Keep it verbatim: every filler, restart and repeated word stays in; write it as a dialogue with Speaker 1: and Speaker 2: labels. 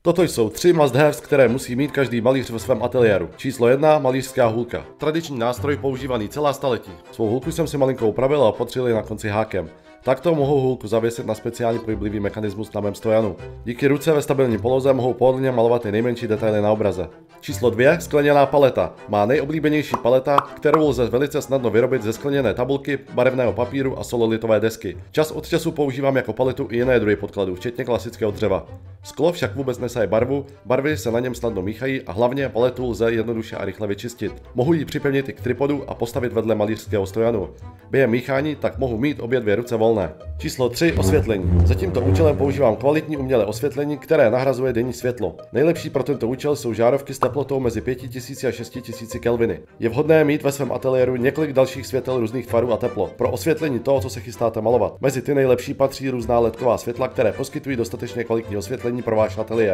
Speaker 1: Toto jsou tři must-haves, které musí mít každý malíř ve svém ateliéru. Číslo jedna. Malířská hůlka. Tradiční nástroj používaný celá staletí. Svou hůlku jsem si malinko upravil a potřil ji na konci hákem. Takto mohou hůlku zavěsit na speciální pohyblivý mechanismus na mém stojanu. Díky ruce ve stabilní poloze mohou pohodlně malovat i nejmenší detaily na obraze. Číslo dvě. Skleněná paleta. Má nejoblíbenější paleta, kterou lze velice snadno vyrobit ze skleněné tabulky, barevného papíru a sololitové desky. Čas od času používám jako paletu i jiné druhy podkladů, včetně klasického dřeva. Sklo však vůbec nesaje barvu, barvy se na něm snadno míchají a hlavně paletu lze jednoduše a rychle vyčistit. Mohu ji připevnit i k tripodu a postavit vedle malířského stojanu. Během míchání tak mohu mít obě dvě ruce volné. Číslo tři. Osvětlení. Za tímto účelem používám kvalitní umělé osvětlení, které nahrazuje denní světlo. Nejlepší pro tento účel jsou žárovky s teplotou mezi pět tisíc a šest tisíc kelviny. Je vhodné mít ve svém ateliéru několik dalších světel různých tvarů a teplot pro osvětlení toho, co se chystáte malovat. Mezi ty nejlepší patří různá ledková světla, které poskytují dostatečně kvalitní osvětlení pro váš ateliér.